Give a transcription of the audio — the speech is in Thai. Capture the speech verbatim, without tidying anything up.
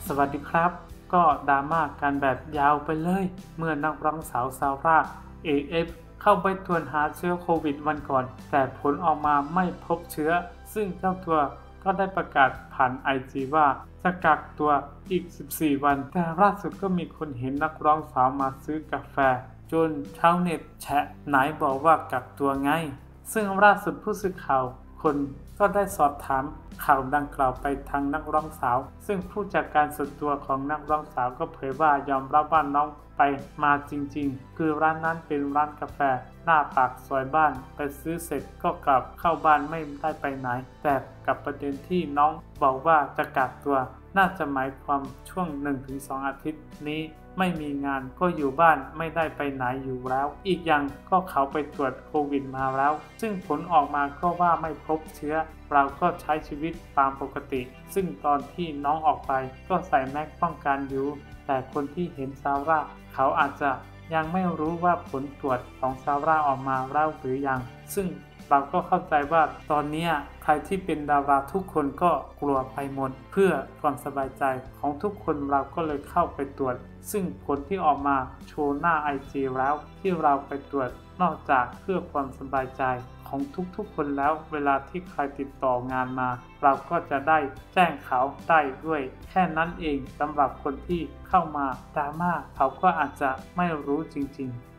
สวัสดีครับก็ดราม่ากันแบบยาวไปเลยเมื่อนักร้องสาวซาร่า เอ เอฟ เข้าไปตรวจหาเชื้อโควิดวันก่อนแต่ผลออกมาไม่พบเชื้อซึ่งเจ้าตัวก็ได้ประกาศผ่าน ไอ จี ว่าจะกักตัวอีกสิบสี่วันแต่ล่าสุดก็มีคนเห็นนักร้องสาวมาซื้อกาแฟจนชาวเน็ตแฉะไหนบอกว่ากักตัวไงซึ่งล่าสุดผู้สื่อข่าวคนก็ได้สอบถามข่าวดังกล่าวไปทางนักร้องสาวซึ่งผู้จัดการส่วนตัวของนักร้องสาวก็เผยว่ายอมรับว่าน้องไปมาจริงๆคือร้านนั้นเป็นร้านกาแฟหน้าปากซอยบ้านไปซื้อเสร็จก็กลับเข้าบ้านไม่ได้ไปไหนแต่กับประเด็นที่น้องบอกว่าจะกักตัวน่าจะหมายความช่วง หนึ่งถึงสอง อาทิตย์นี้ไม่มีงานก็อยู่บ้านไม่ได้ไปไหนอยู่แล้วอีกอย่างก็เขาไปตรวจโควิดมาแล้วซึ่งผลออกมาก็ว่าไม่พบเชื้อเราก็ใช้ชีวิตตามปกติซึ่งตอนที่น้องออกไปก็ใส่แมสป้องกันอยู่แต่คนที่เห็นซาร่าเขาอาจจะยังไม่รู้ว่าผลตรวจของซาร่าออกมาแล้วหรือยังซึ่งเราก็เข้าใจว่าตอนนี้ใครที่เป็นดาราทุกคนก็กลัวไปหมดเพื่อความสบายใจของทุกคนเราก็เลยเข้าไปตรวจซึ่งผลที่ออกมาโชว์หน้า ไอ จี แล้วที่เราไปตรวจนอกจากเพื่อความสบายใจของทุกๆคนแล้วเวลาที่ใครติดต่องานมาเราก็จะได้แจ้งเขาได้ด้วยแค่นั้นเองสำหรับคนที่เข้ามาดราม่าเขาก็อาจจะไม่รู้จริงๆ